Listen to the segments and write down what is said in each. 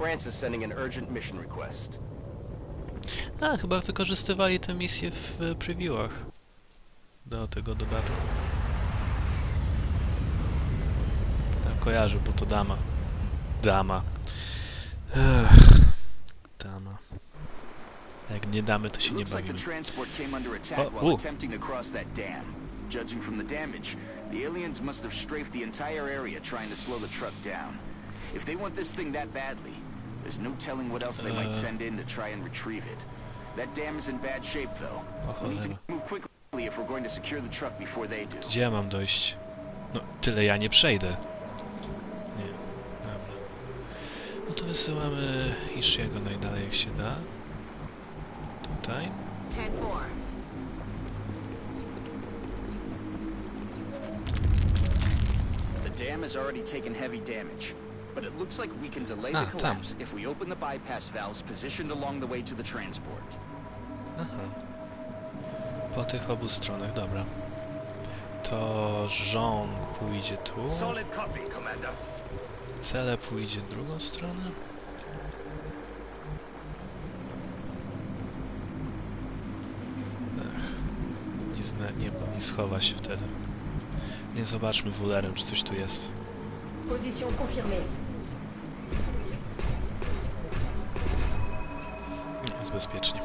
Francis sending an urgent mission request. A, chyba wykorzystywali tę misję w previewach do tego dodatku. Ja kojarzę, bo to dama. Dama. Dama. Jak nie damy, to się nie bawimy. Judging from the damage, the aliens must have strafed the entire area trying to slow the truck down. If they want this thing that badly, there's no telling what else they might send in to try and retrieve it. That dam is in bad shape, though. We need to move quickly if we're going to secure the truck before they do. Gdzie ja mam dojść? No, tyle ja nie przejdę. Nie, dobra. No to wysyłamy Ishiego najdalej jak się da. Tutaj. The dam has already taken heavy damage, but it looks like we can delay the collapse if we open the bypass valves positioned along the way to the transport. Aha. Po tych obu stronach, dobra. To Zhong pójdzie tu. Cele pójdzie w drugą stronę. Nie schowa się wtedy. Nie zobaczmy wulerem, czy coś tu jest. Position confirmée. Nie, jest bezpiecznie.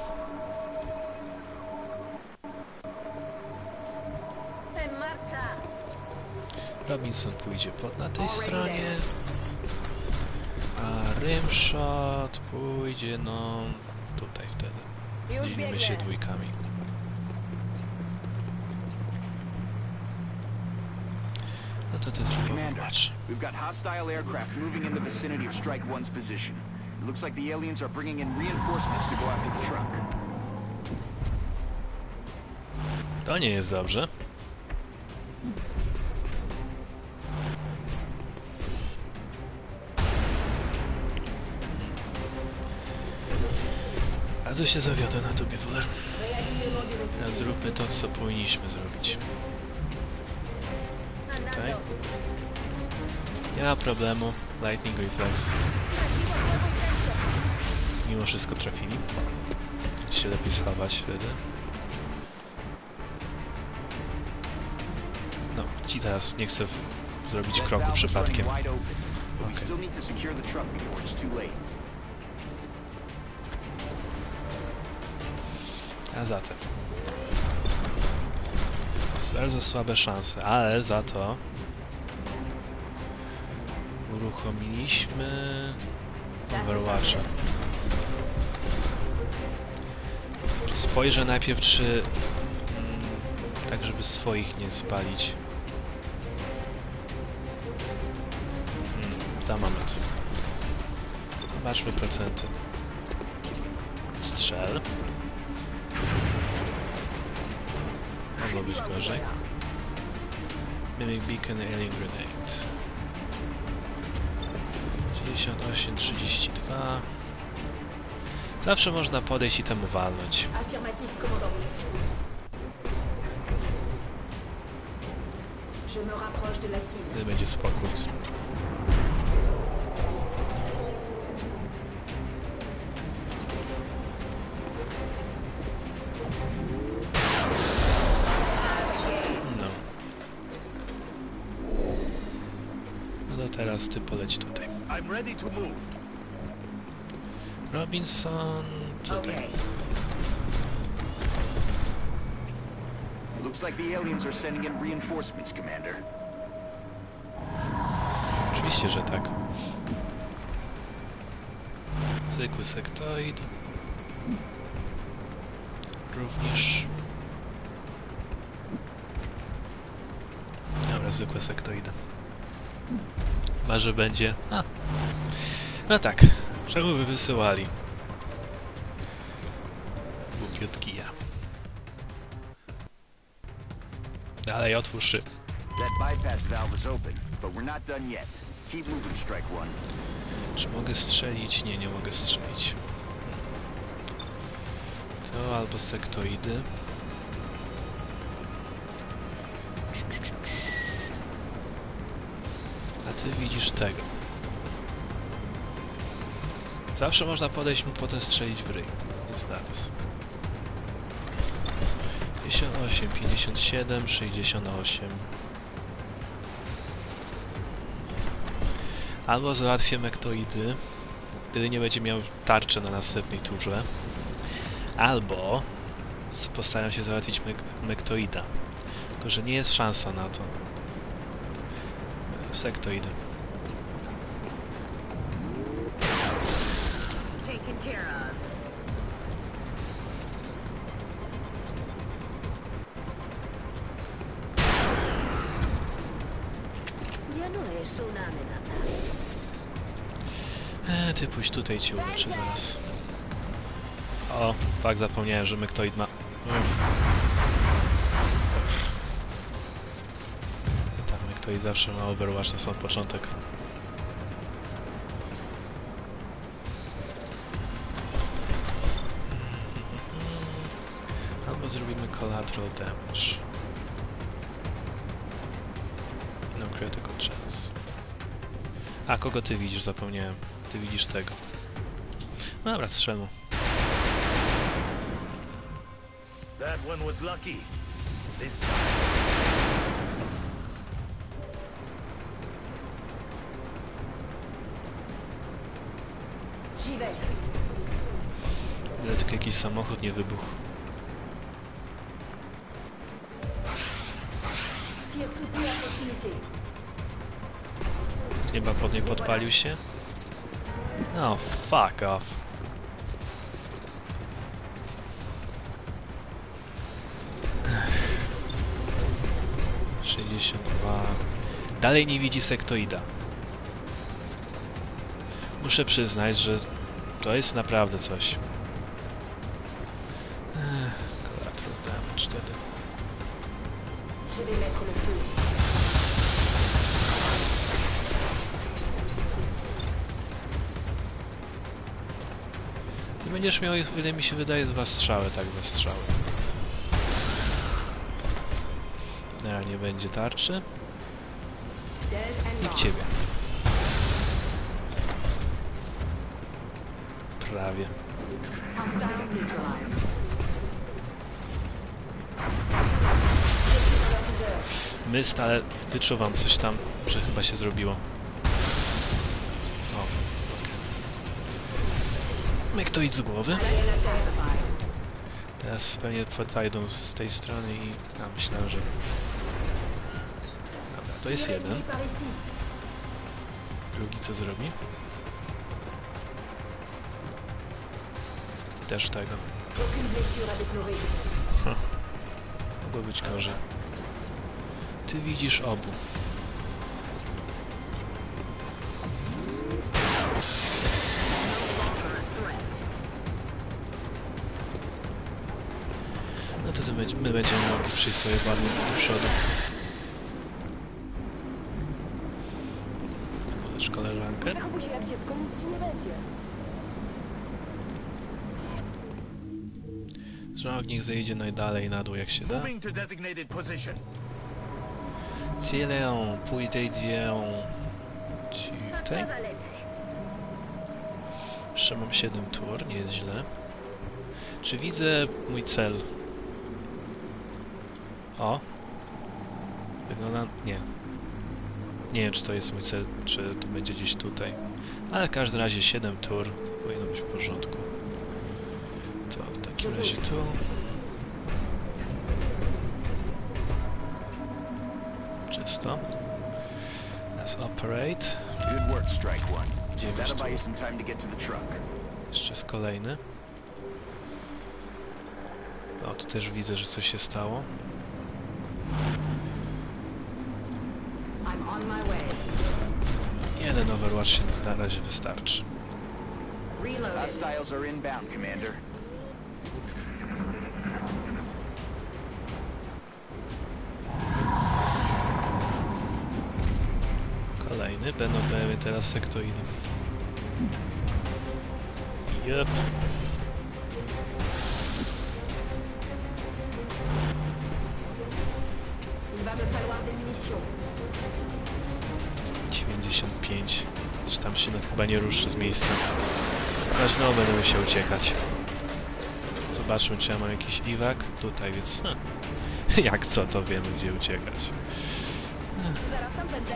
Robinson pójdzie na tej stronie, a Rimshot pójdzie, no, tutaj wtedy. Dzielimy się dwójkami. No to ty zobacz. We've got hostile aircraft moving in the vicinity of Strike One's position. It looks like the aliens are bringing in reinforcements to go after the truck. To nie jest dobrze. A tu się zawiodłem na tobie, Fuller. Teraz zróbmy to, co powinniśmy zrobić. Tutaj. Nie ma problemu. Lightning Reflex. Mimo wszystko trafili. Się lepiej schować wtedy. No, ci teraz nie chcę zrobić kroku przypadkiem. Okay. A zatem bardzo słabe szanse, ale za to uruchomiliśmy Overwatcha. Spojrzę najpierw, czy tak, żeby swoich nie spalić. Za moment. Zobaczmy procenty. Strzel. Mogło być gorzej. Mimic Beacon Alien Grenade. 98, 32. Zawsze można podejść i temu walnąć. Wtedy będzie spokój. Teraz ty poleć tutaj. Robinson tutaj. Looks like the aliens are sending in reinforcements, Commander. Oczywiście, że tak. Zwykły sektoid. Również. Dobra, zwykłe sektoidy. Chyba, że będzie... A. No tak, czemu by wysyłali? Głupiutki ja. Dalej, otwórz szyb. Czy mogę strzelić? Nie, nie mogę strzelić. To albo sektoidy. A ty widzisz tego. Zawsze można podejść mu potem strzelić w ryj. Więc zaraz. 58, 57, 68. Albo załatwię mektoidy, wtedy nie będzie miał tarczy na następnej turze. Albo postaram się załatwić mektoida. Tylko, że nie jest szansa na to. Sektoidy. Ty pójdź tutaj, cię uleczę zaraz. O, tak zapomniałem, że mektoid ma... Tak, mektoid zawsze ma Overwatch na sam początek. Albo zrobimy collateral damage. No critical chance. A, kogo ty widzisz? Zapomniałem. Ty widzisz tego. No dobra, strzel mu. That one was lucky. This time. J'y vais. Ale tylko jakiś samochód nie wybuchł. Tir soutenu à proximité. Chyba pod niej podpalił się. No, fuck off. Ech. 62. Dalej nie widzi sektoida. Muszę przyznać, że to jest naprawdę coś. Collateral damage wtedy. Je vais mettre le feu. Ty będziesz miał, ile mi się wydaje, 2 strzały, tak, 2 strzały. No, nie będzie tarczy. Dead and I w gone. ciebie. Prawie. Hostile neutralized. Myst, ale wyczuwam coś tam, że chyba się zrobiło. O, mektoid z głowy. Teraz pewnie podejdą z tej strony i... A, myślałem, że... Dobra, to jest jeden. Drugi co zrobi? Też tego. Aucune blessure à déplorer. Mogło być gorzej. Ty widzisz obu. No to my będziemy mogli przyjść sobie ładnie do przodu. Lecz koleżankę. Zachowuj się jak dziecko, nic ci nie będzie. Żołnierz niech zejdzie najdalej na dół jak się da. Moving to designated position. Cielę, pójdę tutaj. Jeszcze mam 7 tur, nie jest źle. Czy widzę mój cel? O! Wygląda... nie. Nie wiem, czy to jest mój cel, czy to będzie gdzieś tutaj. Ale w każdym razie 7 tur powinno być w porządku. To w takim razie tu. Czysto. Let's operate. Good work, Strike One. Gdzie That'll buy you jest some time to get to the truck. jeszcze jest kolejny. O, tu też widzę, że coś się stało. I'm on my way. Jeden Overwatch się na razie wystarczy. Reloaded. Hostiles are inbound, Commander. Kolejny, będą teraz sektoidy. Jep. Il va me falloir des munitions. 95. Czy tam się nawet chyba nie ruszy z miejsca. Chyba znowu będę musiał uciekać. Zobaczmy, czy ja mam jakiś iwak. Tutaj, więc... Jak co, to wiemy, gdzie uciekać. Zaraz tam będę.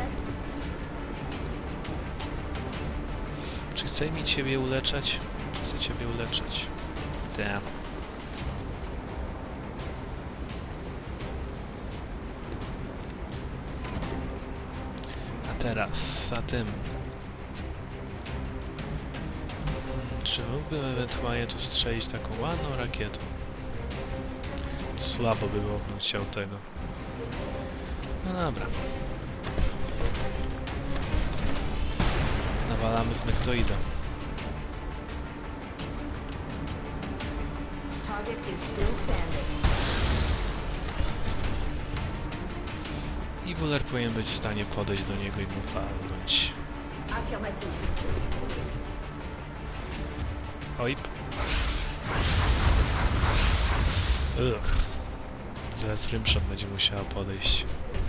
Czy chce mi ciebie uleczać? Czy chcę ciebie uleczyć? Damn. A teraz, za tym... Czy mógłbym ewentualnie tu strzelić taką ładną rakietą? Słabo by było, bym chciał tego. No dobra. Nawalamy w nektoida. Target is still standing. I Buller powinien być w stanie podejść do niego i mu walnąć. Affirmative. Oj. Ugh. Zaraz Rimshot będzie musiała podejść.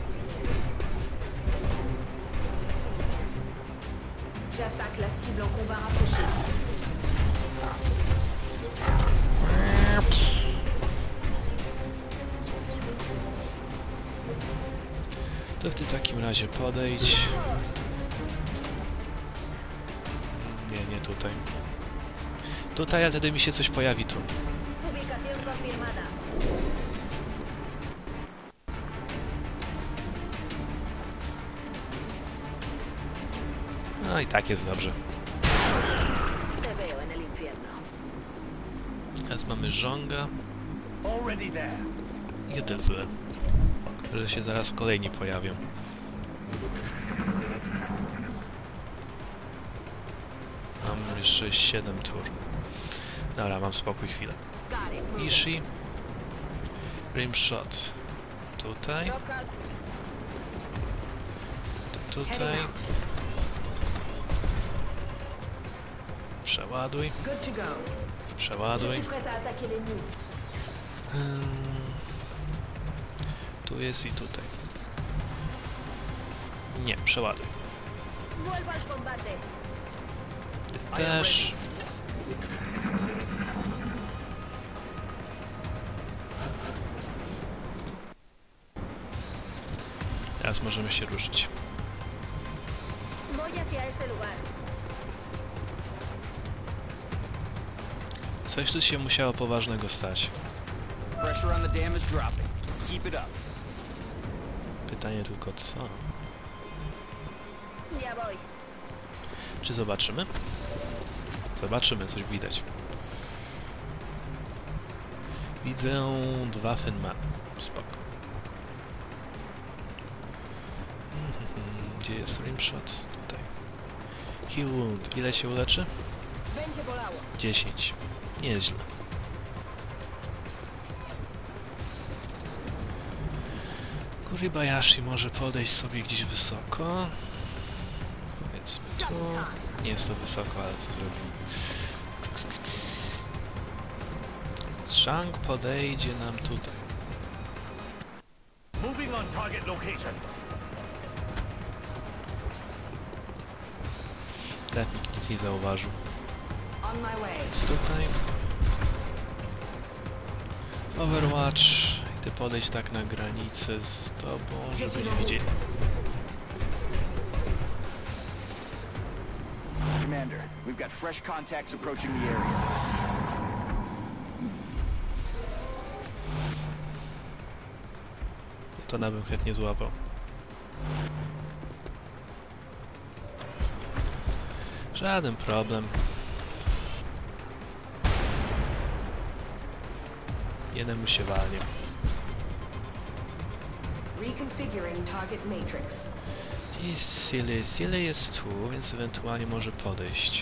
J'attaque la cible en combat rapproché. To ty w takim razie podejdź. Nie tutaj. Tutaj, ale wtedy mi się coś pojawi tu. Ubicación confirmada. No i tak jest dobrze. Te veo en el infierno. Teraz mamy żonga. Already there. I odezwę. Że się zaraz kolejni pojawią. Mam jeszcze 7 tur. Dobra, mam spokój chwilę. Got it. Ishii. Rimshot. Tutaj. Tutaj. Przeładuj. Good to go. Je Przeładuj. suis prête à attaquer l'ennemi. Tu jest i tutaj. Nie, przeładuj. Vuelvo al combate. Ty też. Teraz możemy się ruszyć. Voy hacia ese lugar. Coś tu się musiało poważnego stać. Pressure on the dam is dropping. Keep it up. Pytanie tylko co? Ya voy. Czy zobaczymy? Zobaczymy, coś widać. Widzę 2 Fenman. Spoko. Gdzie jest Rimshot? Tutaj. Heal Wound. Ile się uleczy? Będzie bolało. 10. Nieźle. Kuribayashi może podejść sobie gdzieś wysoko. Powiedzmy tu. Nie jest to wysoko, ale co zrobimy? Zhang podejdzie nam tutaj. Moving on target location. Tak, nikt nic nie zauważył. On my way. Jest tutaj. Overwatch. Ty podejdź tak na granicę z tobą, żeby nie widzieli. Commander, we've got fresh contacts approaching the area. To bym chętnie złapał. Żaden problem. Jednemu się walnie. Reconfiguring target matrix. I Silly jest tu, więc ewentualnie może podejść.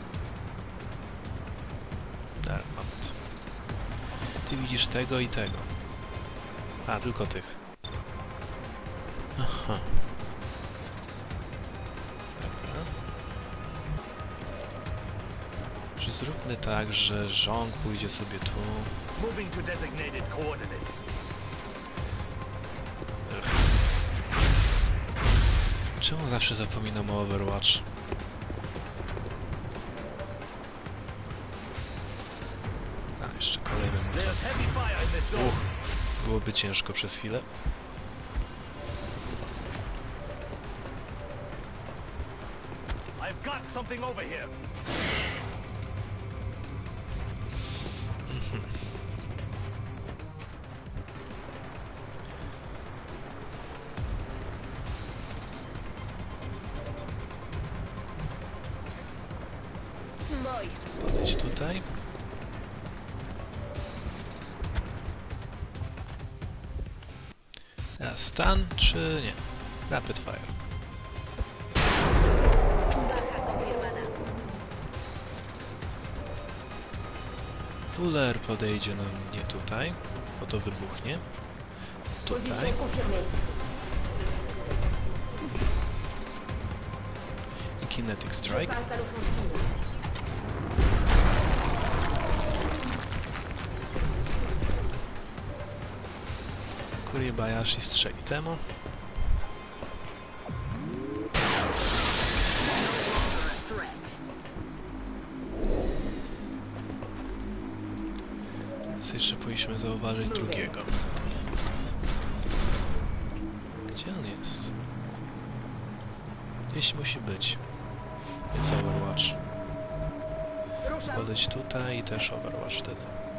Tak, moment. Ty widzisz tego i tego. A, tylko tych. Aha. Dobra. Czy zróbmy tak, że Zhong pójdzie sobie tu. Moving to designated coordinates. Czemu zawsze zapominam o Overwatch? it's over. Byłoby ciężko przez chwilę. I've got something over here. Voy. Podejdź tutaj. A stun czy nie? Rapid fire. Baja confirmada. Fuller podejdzie na mnie tutaj, bo to wybuchnie. Tutaj. Posición confirmée. I Kinetic Je Strike. passe à l'offensive. Kuribayashi strzeli temu. Teraz jeszcze powinniśmy zauważyć drugiego. Gdzie on jest? Gdzieś musi być. Jest Overwatch. Ruszam. Podejdź tutaj i też Overwatch wtedy.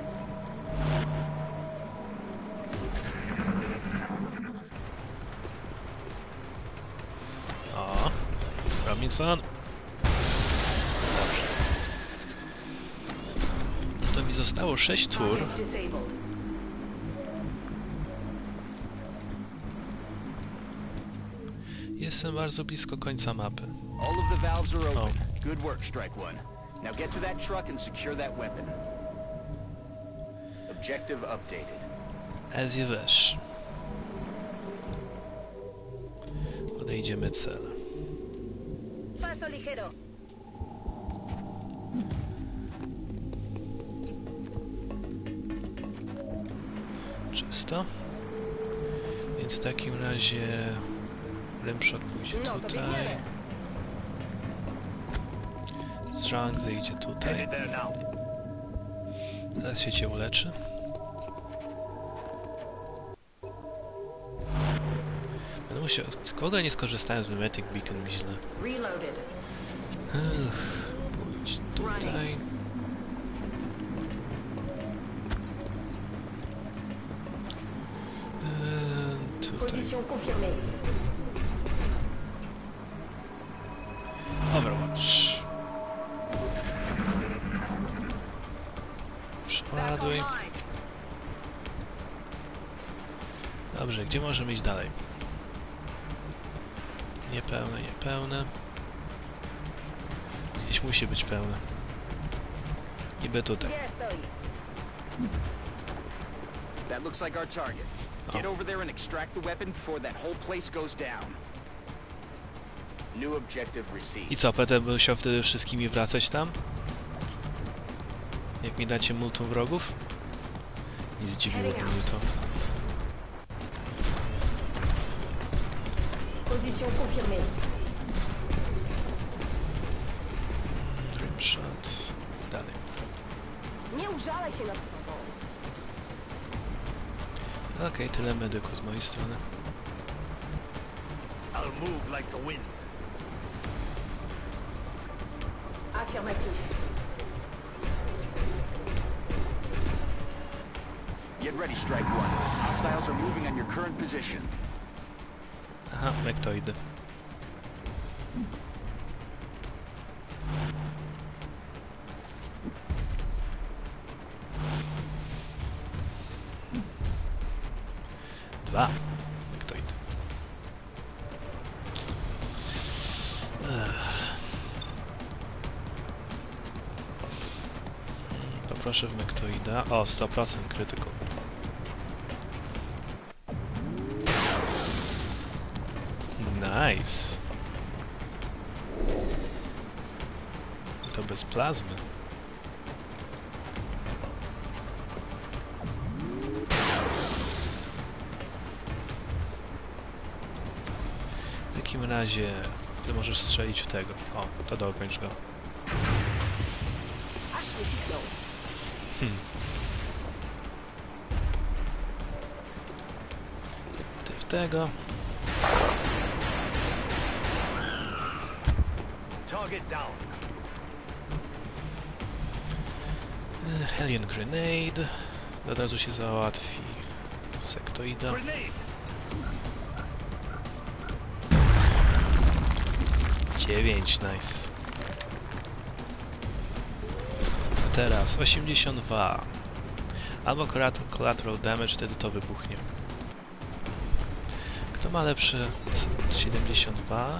O, Robinson. Dobrze. To mi zostało 6 tur. Target disabled. Jestem bardzo blisko końca mapy. All of the valves are Oh. open. Good work, Strike One. Now get to that truck and secure that weapon. Objective updated. As you wish. Podejdziemy cel. Paso ligero. Czysto. Więc w takim razie Rimshot pójdzie No, to tutaj. biegniemy. Zrang zejdzie tutaj. Headed there now. Teraz się cię uleczy. Będę musiał... Kogo nie skorzystałem z Mimetic Beacon mi źle. Reloaded. Pójdź tutaj. Tutaj. Position confirmée. Overwatch. Back Przeładuj. online. Dobrze, gdzie możemy iść dalej? Niepełne, niepełne. Gdzieś musi być pełne. Niby tutaj. Ya estoy. That looks like our target. Get over there and extract the weapon before that whole place goes down. New objective received. I co, Peter by musiał wtedy wszystkimi wracać tam? Jak mi dacie multum wrogów? Nie zdziwiłoby mnie to. Position confirmée. Rimshot. Dalej. Nie użalaj się nad sobą. Okej, tyle medyku z mojej strony. I'll move like the wind. Affirmatif. Get ready, Strike One. Hostiles are moving on your current position. Aha, mektoidy. Dwa mektoidy. Poproszę w mektoida. O, 100% critical. Nice. To bez plazmy. W takim razie ty możesz strzelić w tego. O, to dokończ go. Aż mnie piknął. tego. Target down. Hellion Grenade. Od razu się załatwi. Sektoida. Grenade. 9, nice. A teraz 82. Albo collateral damage, wtedy to wybuchnie. Kto ma lepszy? 72?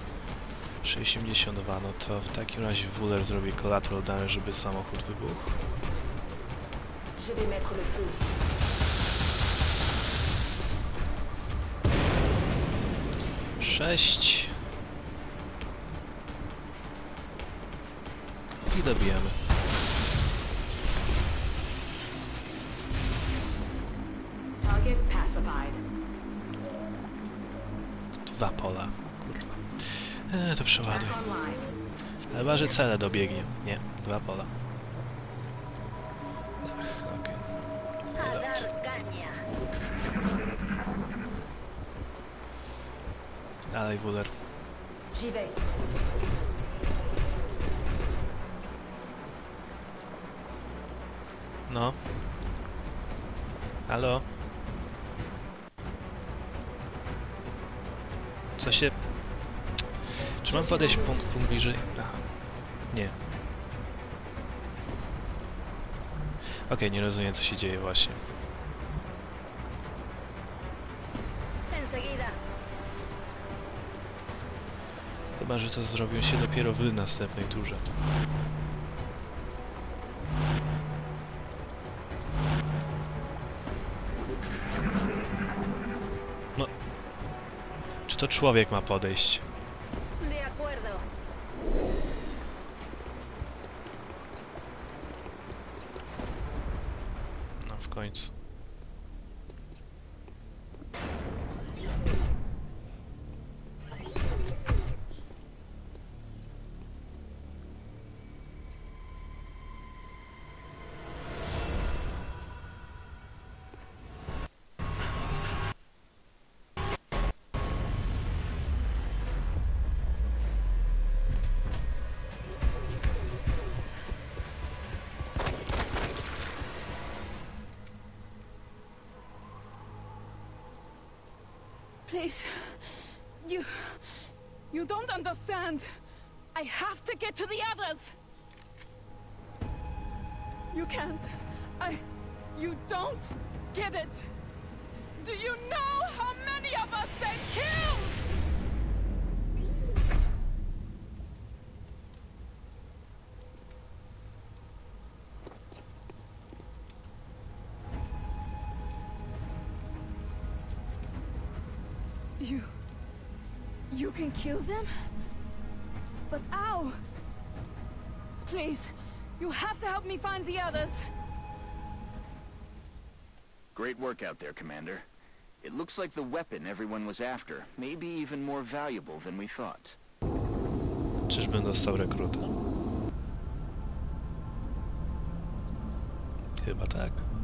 62, no to w takim razie Wuler zrobi collateral damage, żeby samochód wybuchł. Je vais mettre le feu. 6 i dobijamy. Target pacified. 2 pola, kurwa. To przeładuj. Back online. Chyba, że cele dobiegnie. Nie, 2 pola. Ach, okej. Dalej, Wuler. J'y vais. No. Halo? Co się... Czy mam podejść punkt bliżej? Aha. Nie. Okej, nie rozumiem, co się dzieje właśnie. Enseguida. Chyba, że to zrobią się dopiero w następnej turze. No. Czy to człowiek ma podejść? De acuerdo. No, w końcu. Please. You don't understand. I have to get to the others. You can't. You don't get it. Do you know how many of us they killed? You can kill them? But how? Please, you have to help me find the others. Great work out there, Commander. It looks like the weapon everyone was after may be even more valuable than we thought. Czyżbym dostał rekruta? Chyba tak.